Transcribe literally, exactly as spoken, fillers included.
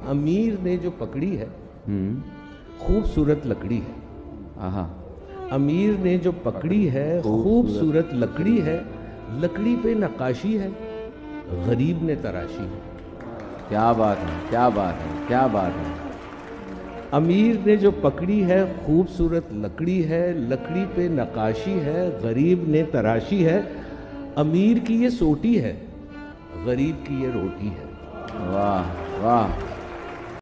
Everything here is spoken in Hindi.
अमीर ने जो पकड़ी है खूबसूरत लकड़ी है। आहा, अमीर ने जो पकड़ी है खूबसूरत लकड़ी है, लकड़ी पे नक्काशी है, गरीब ने तराशी है। क्या बात है, क्या बात है, क्या बात है। अमीर ने जो पकड़ी है खूबसूरत लकड़ी है, लकड़ी पे नक्काशी है, गरीब ने तराशी है। अमीर की ये सोटी है, गरीब की ये रोटी है। वाह वाह।